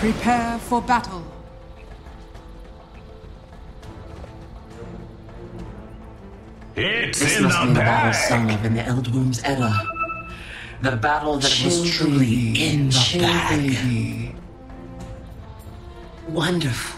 Prepare for battle. It's This in must the be the battle bag. sung of in the Eldwomb's era. The battle that was truly in the bag. Wonderful.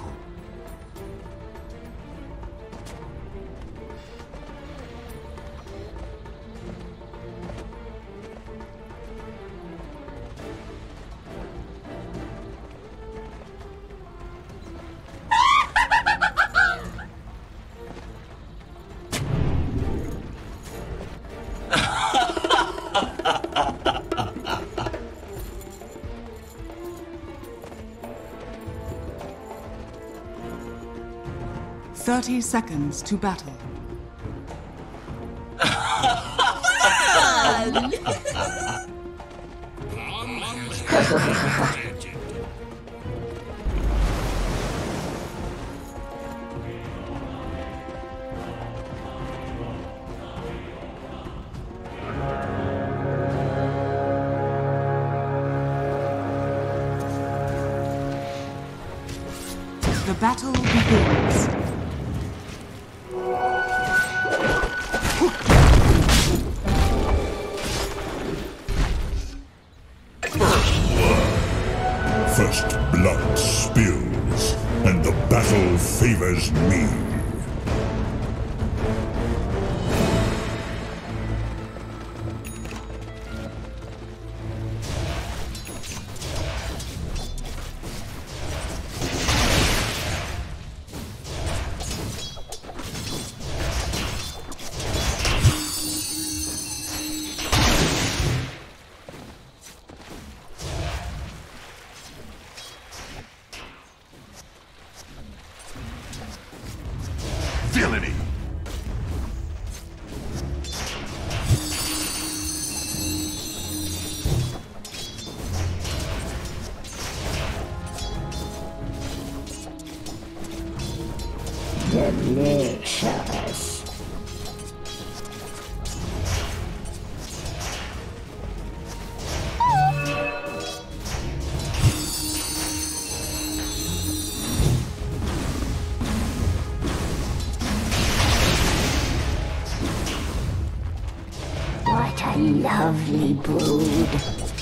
"30 seconds to battle." The battle begins. First blood spills, and the battle favors me. Villainy. Delicious. What a lovely brood.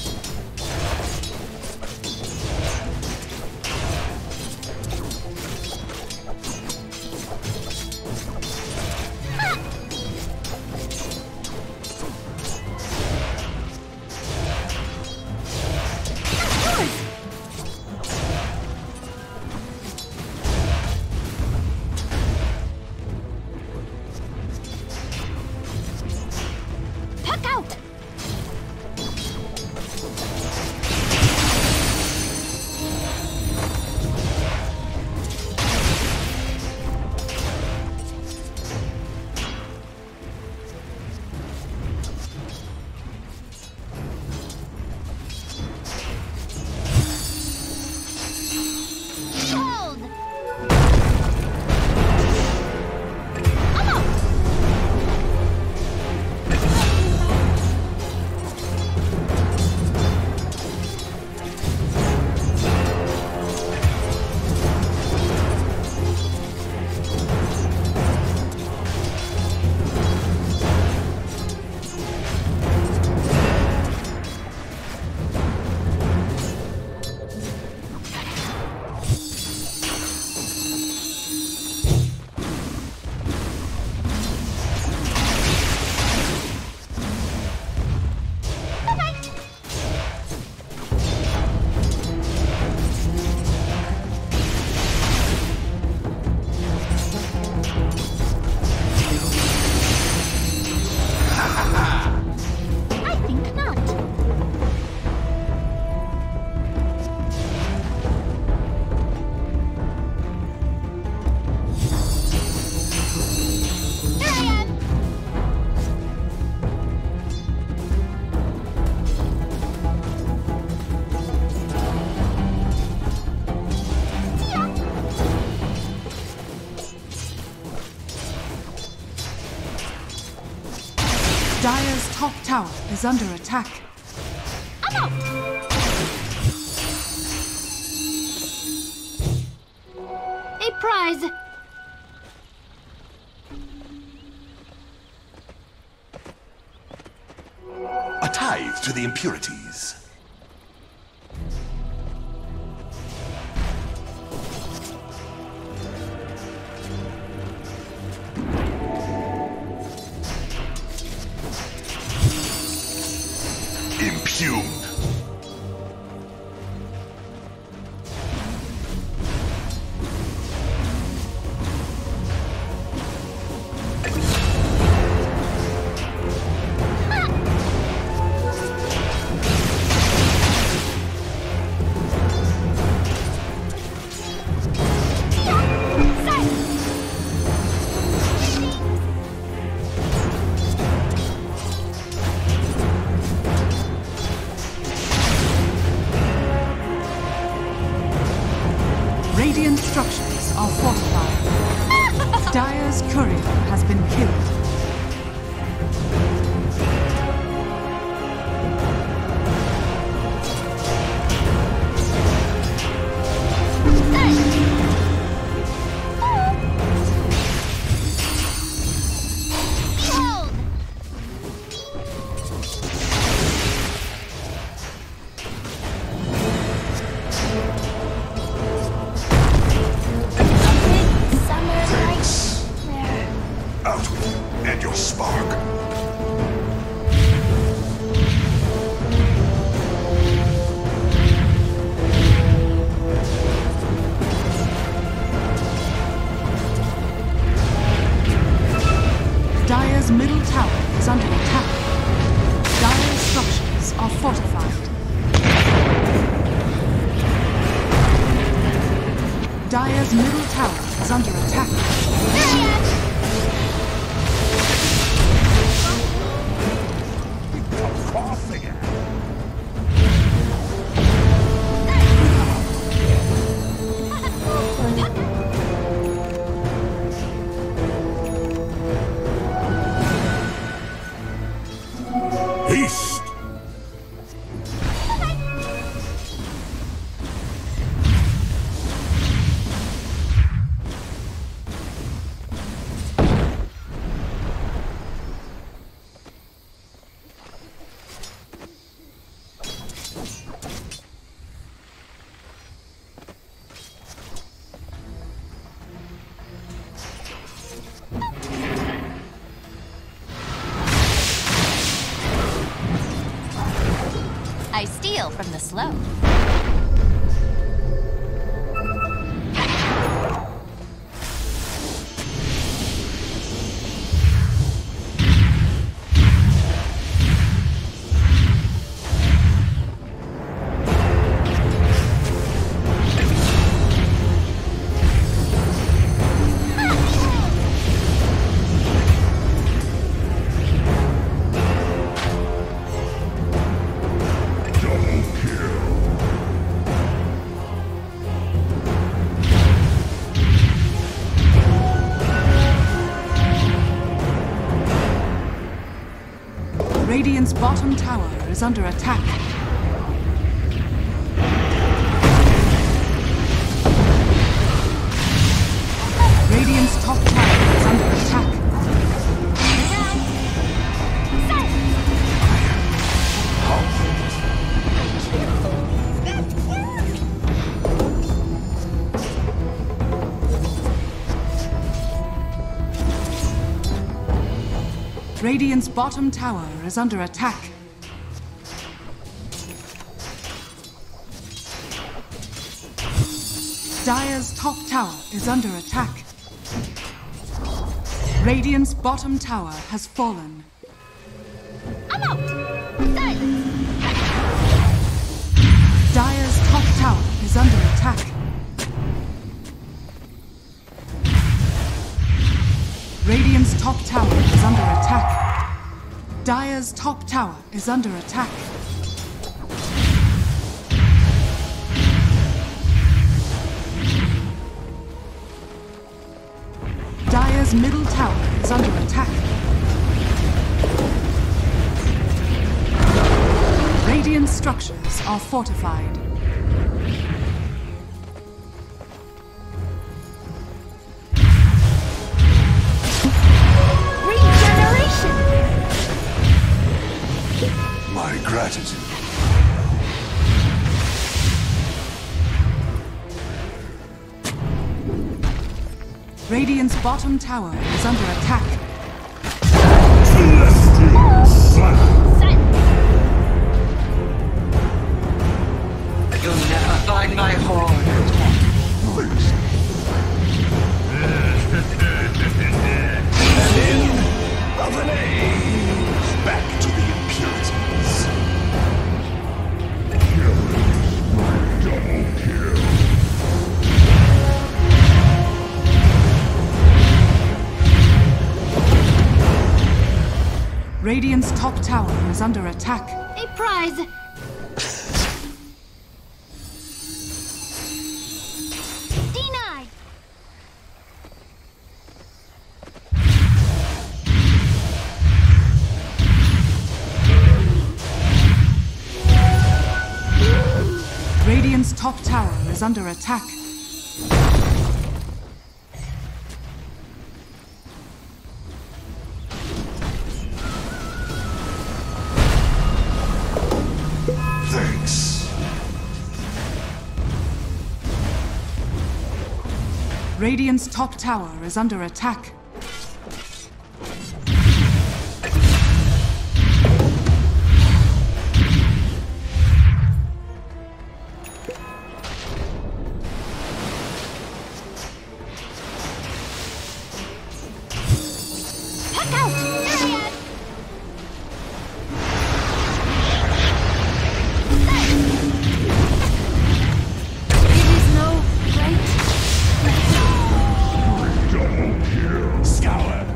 Puck out! Hold! I'm out! I think not. Here I am. Dire's top tower is under attack. I'm out. guys! A tithe to the impurities. Impugn. Radiant structures are fortified. Dire's courier has been killed. Behold! Summer night there. Out with you and your spark. Dire's middle tower is under attack. Dire's structures are fortified. Dire's middle tower is under attack. There I am! Haste! I steal from the slow. Double kill. Radiant's bottom tower is under attack. Radiant's top tower is under attack. Radiant's bottom tower is under attack. Dire's top tower is under attack. Radiant's bottom tower has fallen. I'm out! Silence! Dire's top tower is under attack. Radiant's top tower is under attack. Dire's top tower is under attack. Dire's middle tower is under attack. Radiant structures are fortified. Gratitude. Radiant's bottom tower is under attack. Celestial slap. Silence. You'll never find my horn. Of an age. Back to the impurities. Double kill. Radiant's top tower is under attack. A prize. Denied. Radiant's top tower is under attack. Thanks. Radiant's top tower is under attack. Puck out. Myriad. It is no great. Double kill. Scour.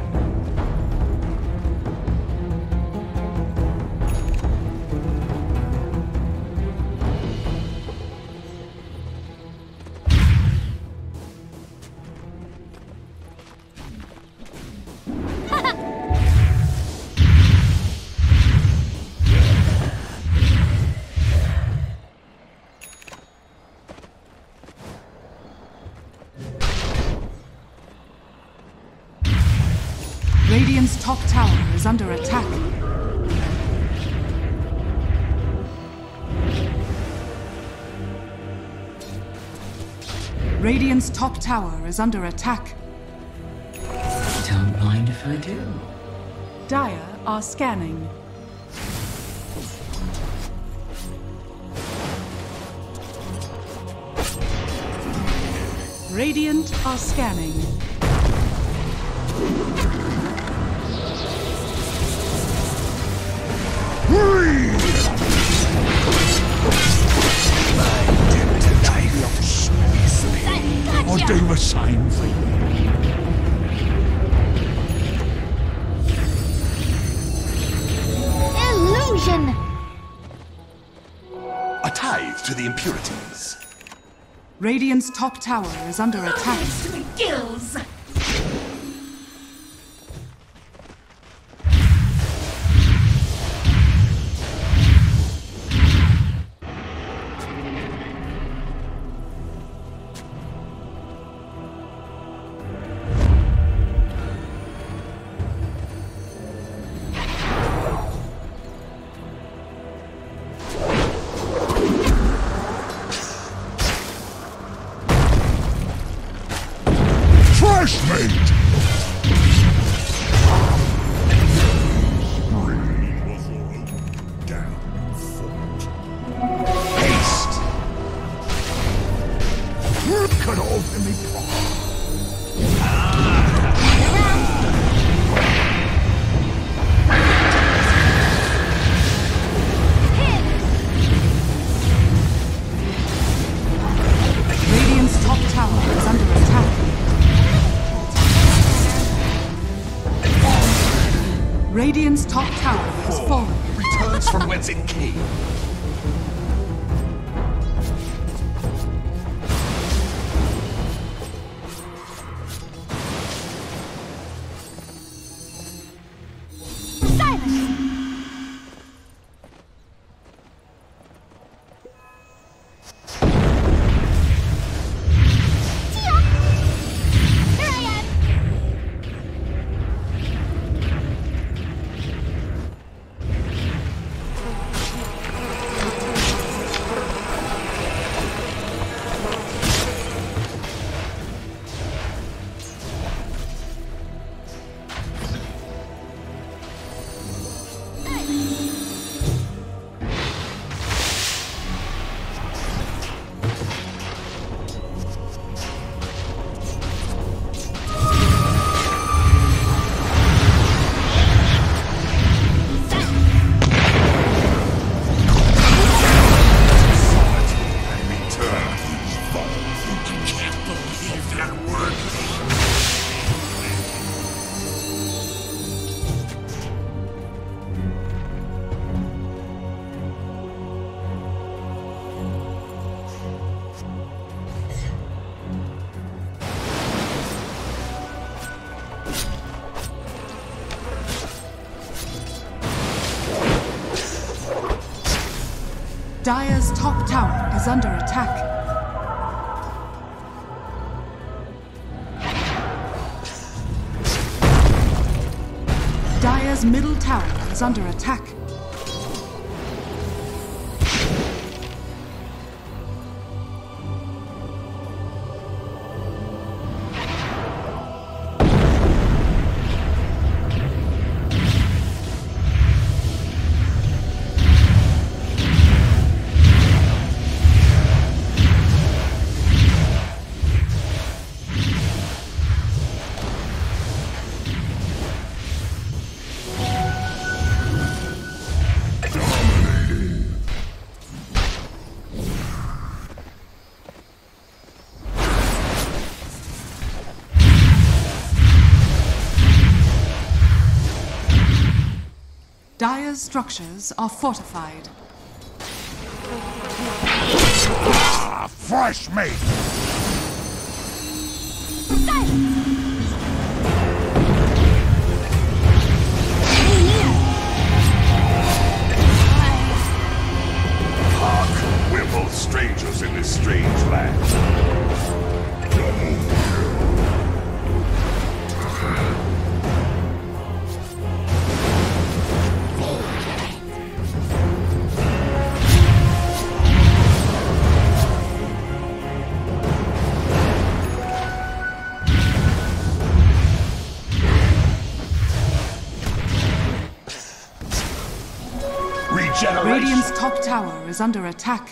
Radiant's top tower is under attack. Radiant's top tower is under attack. Don't mind if I do. Dire are scanning. Radiant are scanning. I'll do the same thing. Illusion. A tithe to the impurities. Radiant's top tower is under attack. Gills. Fresh meat. Haste. Cut off in the pot. Radiant's top tower is under attack. Radiant's top tower has fallen. Returns from whence it came. Silence. Tia. Myriad. Dire's top tower is under attack. Dire's middle tower is under attack. Dire's structures are fortified. Ah, fresh meat! Hark, we're both strangers in this strange land. Radiant's top tower is under attack.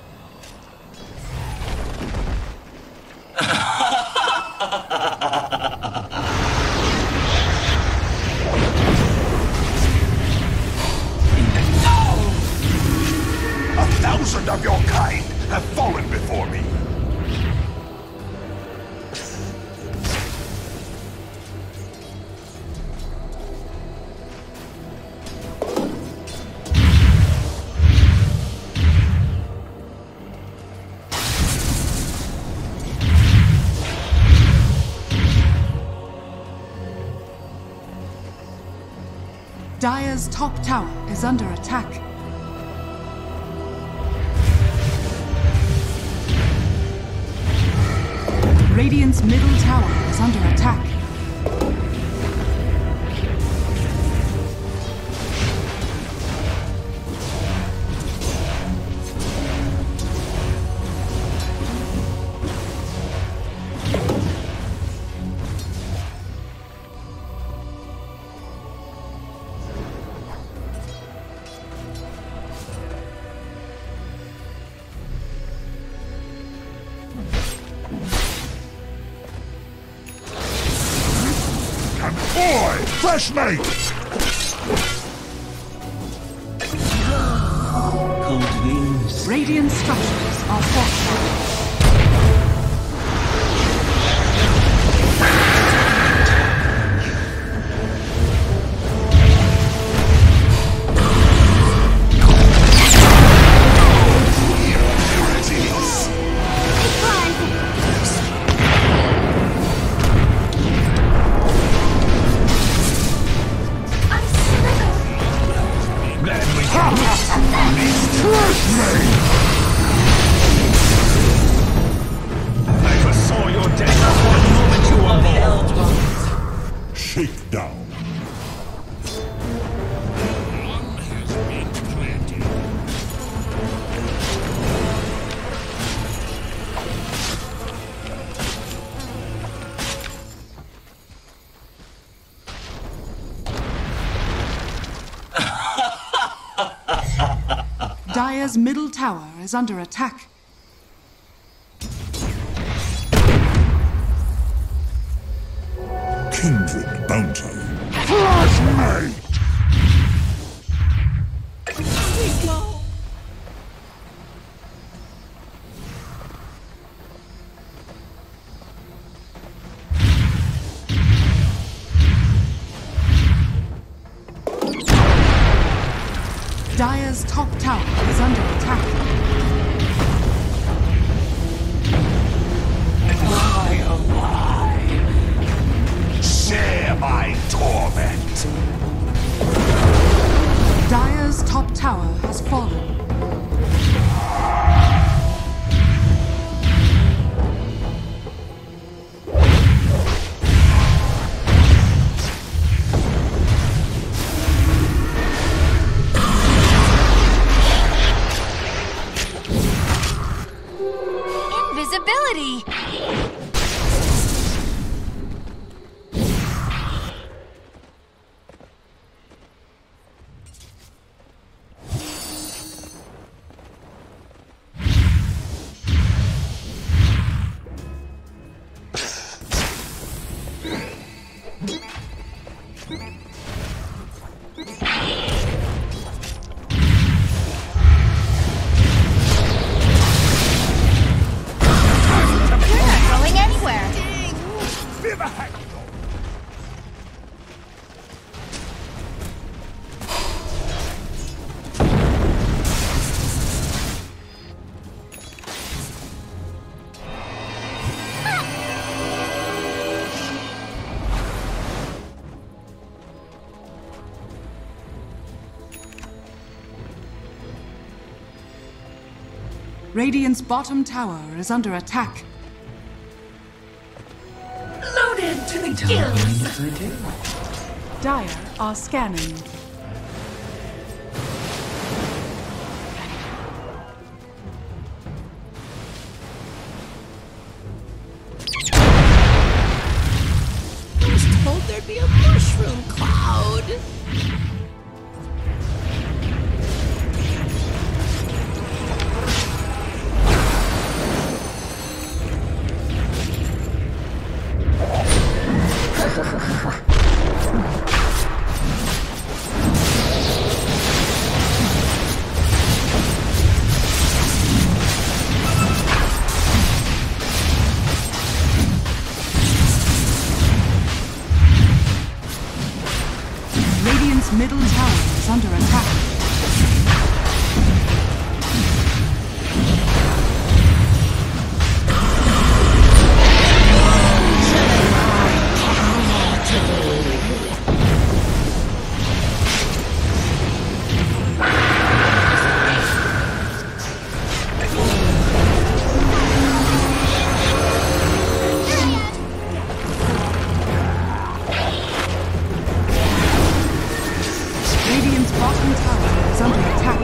A thousand of your kind have fallen before me. Dire's top tower is under attack. Radiant's middle tower is under attack. Boy, fresh meat! Cold winds. Radiant structures are fortified. I foresaw your death at one moment you were born. Shake down. Dire's middle tower is under attack. Kindred bounty. Fresh meat! Dire's top tower is under attack. Why, oh why? Share my torment. Dire's top tower has fallen. invisibility! Radiant's bottom tower is under attack. Loaded to the gills! Dire are scanning. I was told there'd be a mushroom cloud. Radiant's middle tower is under attack. Radiant's bottom tower is under attack.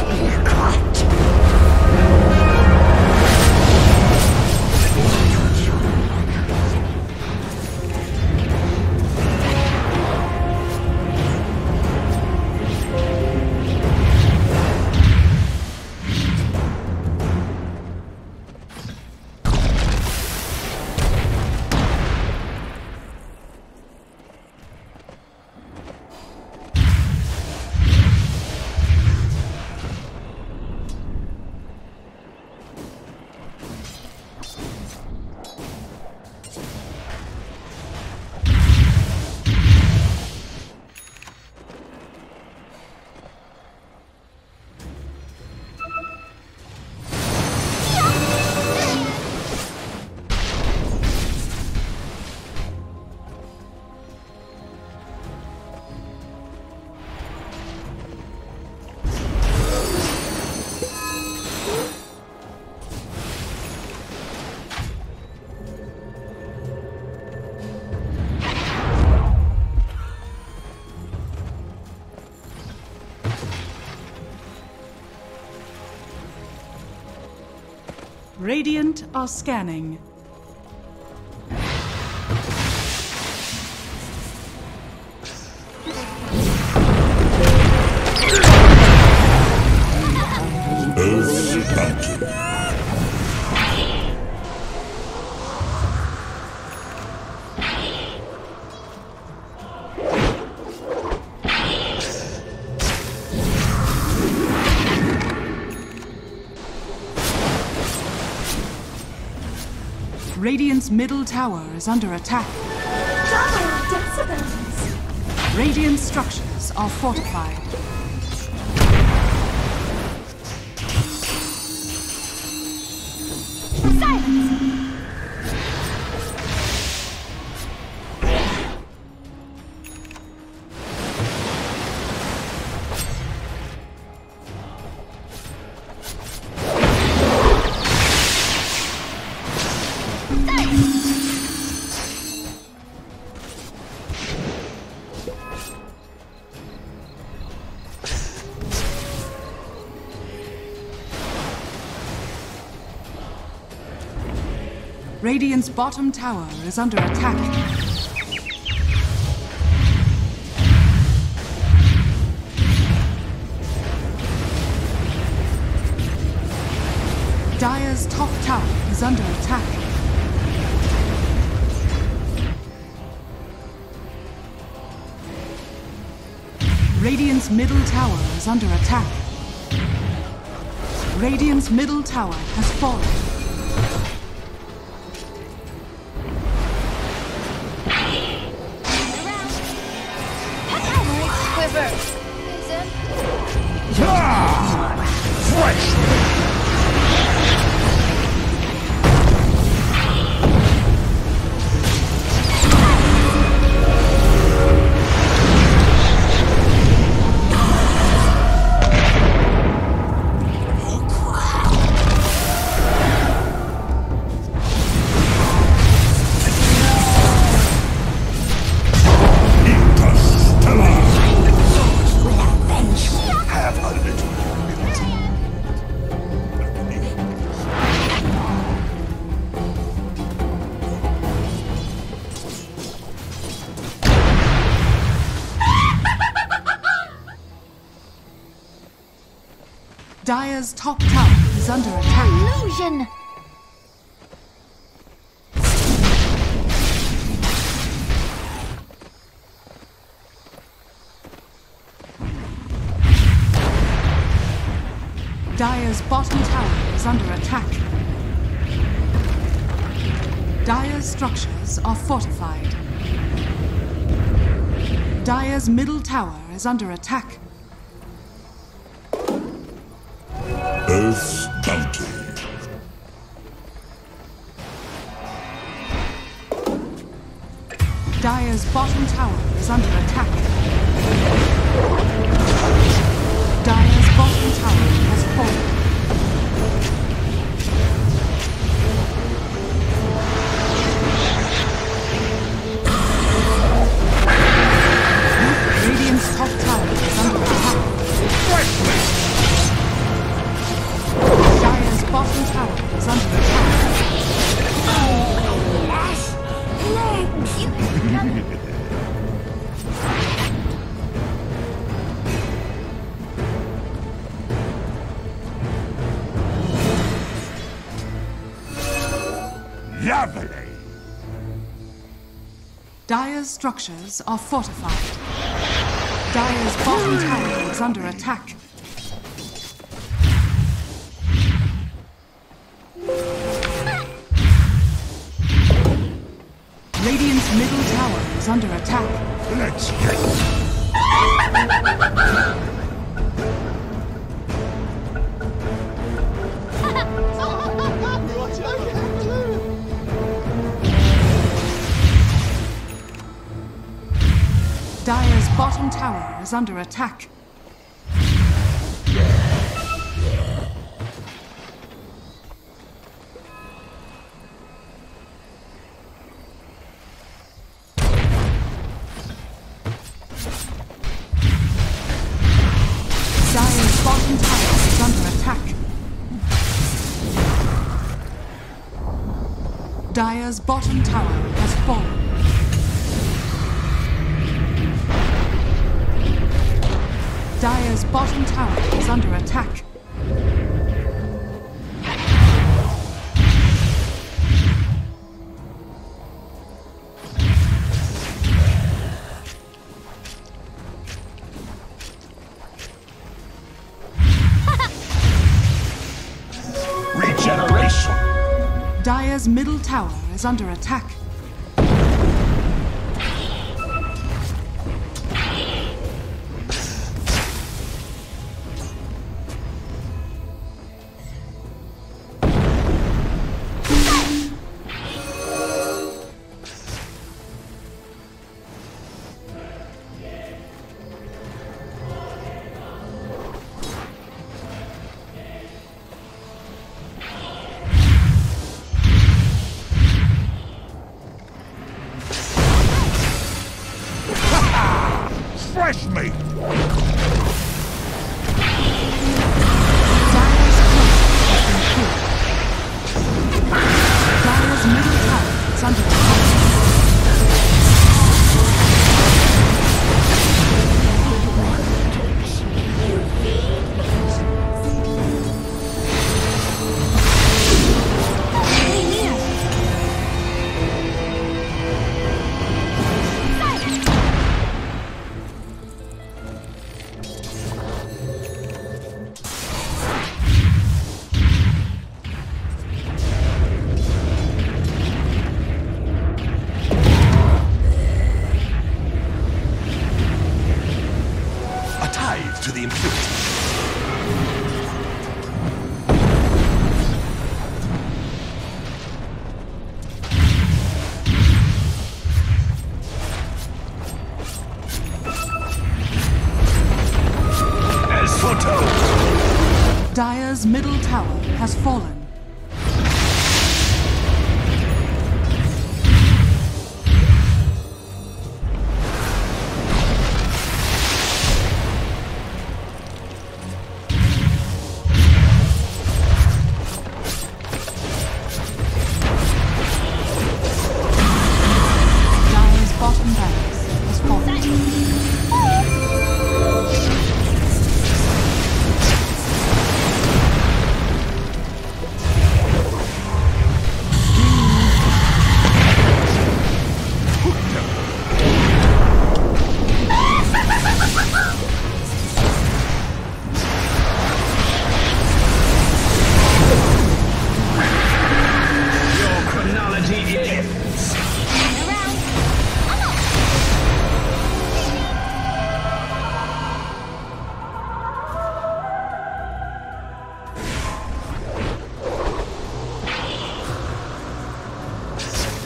Radiant are scanning. Radiant's middle tower is under attack. Double decibels! Radiant structures are fortified. Silence! Radiant's bottom tower is under attack. Dire's top tower is under attack. Radiant's middle tower is under attack. Radiant's middle tower has fallen. Quiver. Fresh! Dire's top tower is under attack. Illusion. Dire's bottom tower is under attack. Dire's structures are fortified. Dire's middle tower is under attack. Earth's bounty. Dire's bottom tower is under attack. Dire's bottom tower has fallen. Radiant's top tower is under attack. Dire's bottom tower is under attack. Lovely! Dire's structures are fortified. Dire's bottom tower is under attack. Radiant's middle tower is under attack. Let's get Dire's bottom tower is under attack. Dire's bottom tower is under attack. Dire's bottom tower has fallen. Dire's bottom tower is under attack. regeneration! Dire's middle tower is under attack.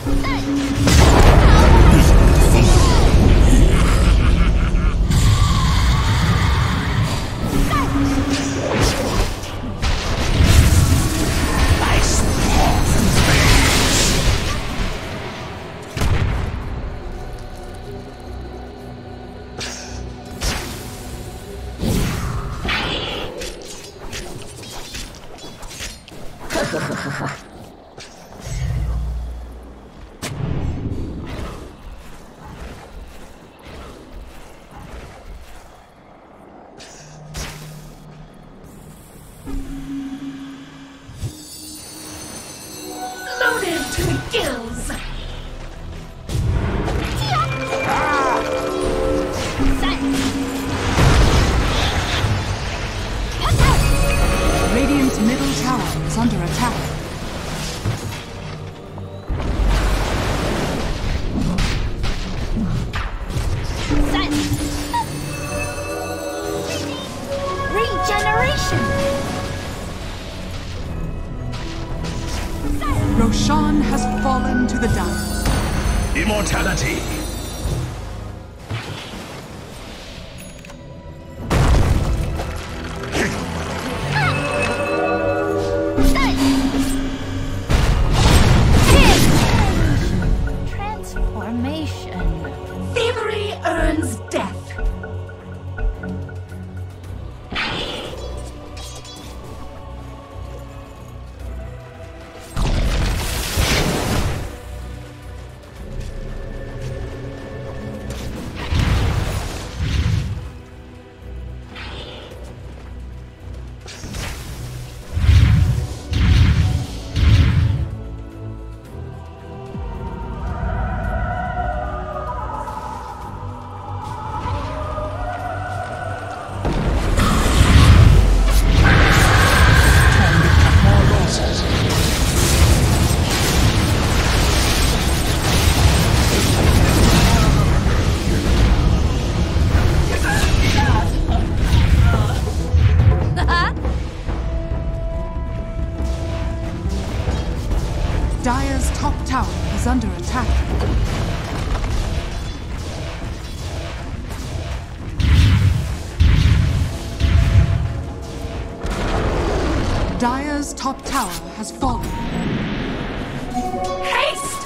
Loaded to the gills! Radiant's middle tower is under attack. Regeneration! Roshan has fallen to the Dire. Immortality! Transformation. Thievery earns death. Dire's top tower is under attack. Dire's top tower has fallen. Haste!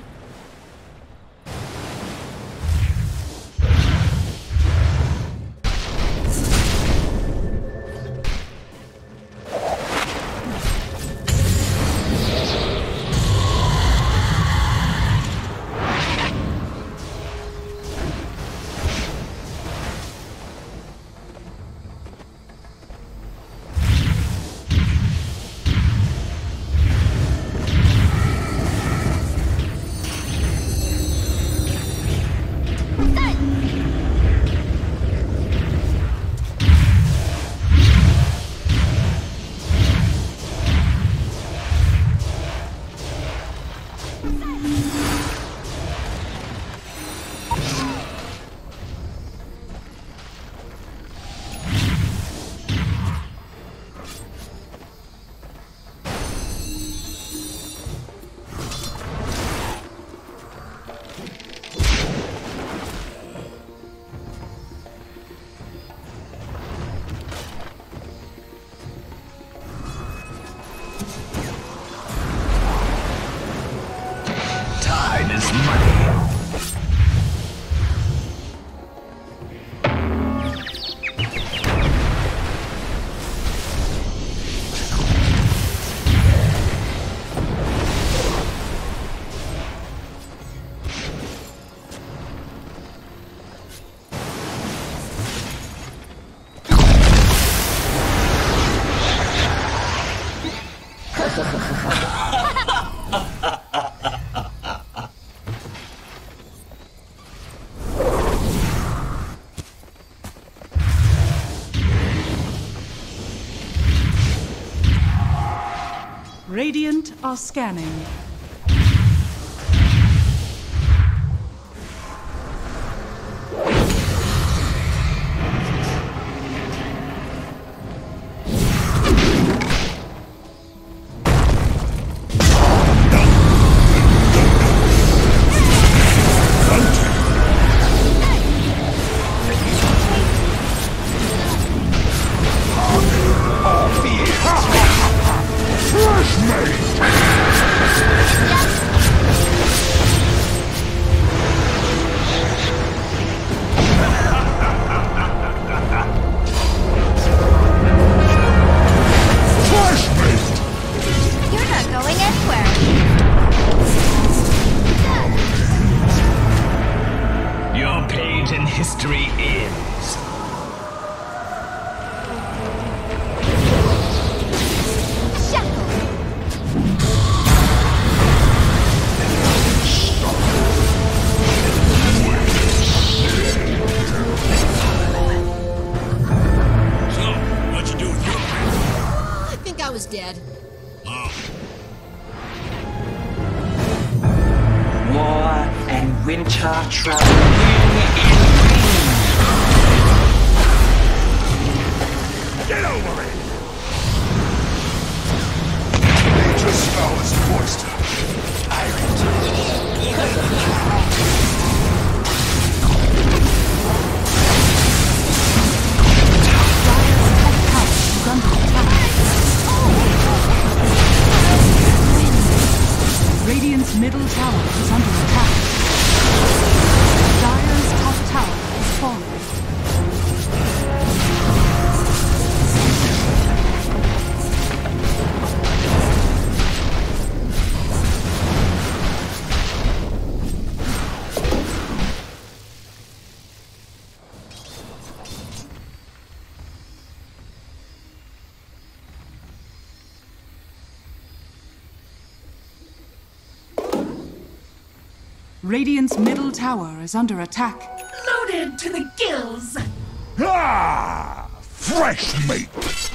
Time is money. Radiant are scanning. winter traveling in Get over it! Nature's smallest moisture. Radiant's middle tower is under attack. Dire's top tower is falling. Radiant's middle tower is under attack. Loaded to the gills. Ah! Fresh meat!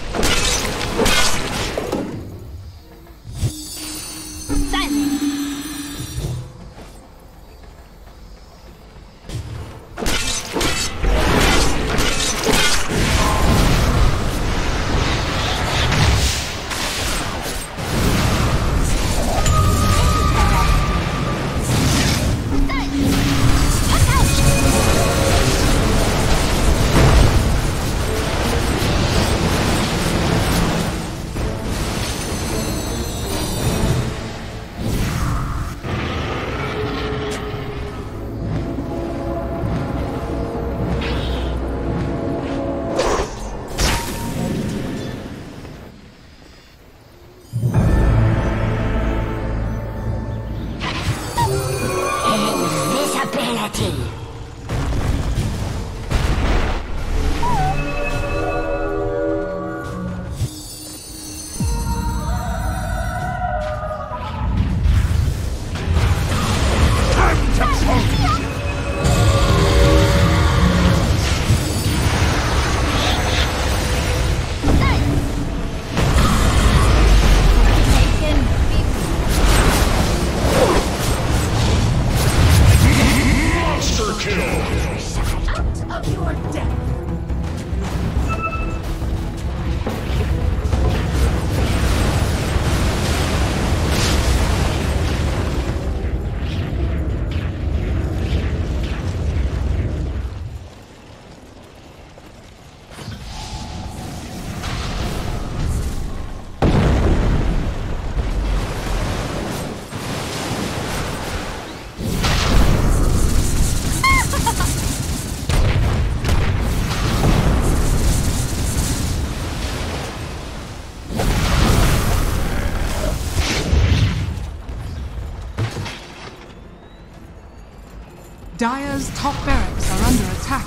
Dire's top barracks are under attack.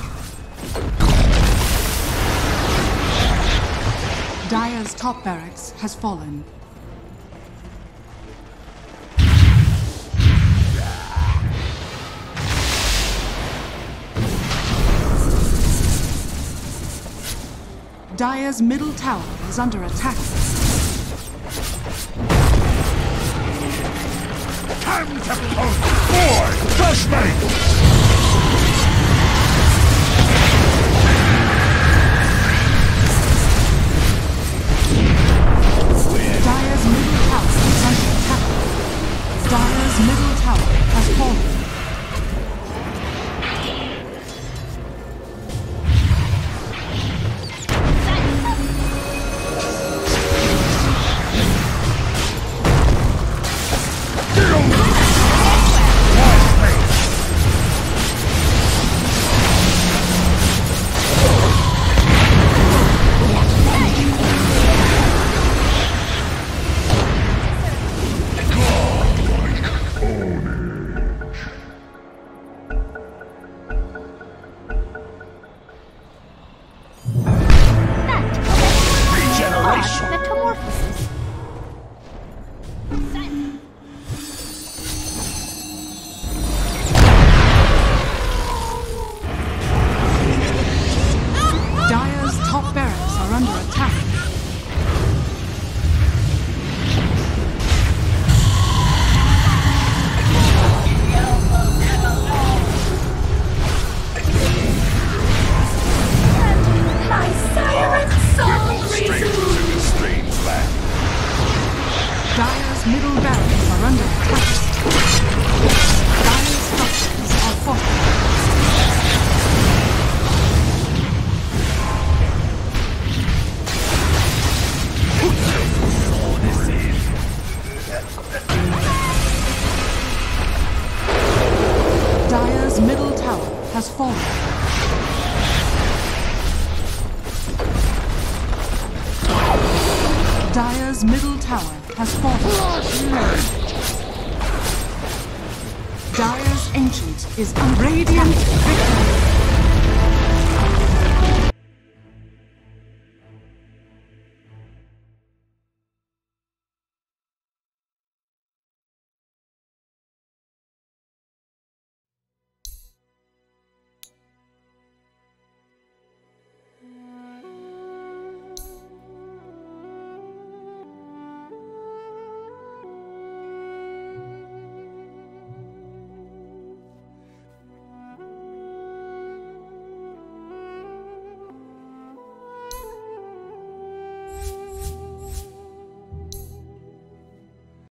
Dire's top barracks has fallen. Dire's middle tower is under attack. Time to poke! Boy! Trust me! Dire's middle tower is under attack. Dire's middle tower has fallen. middle barracks are under attack. Dire's structures are fortified. Dire's middle tower has fallen. Dire's middle tower has fallen. Dire's ancient is a radiant victory.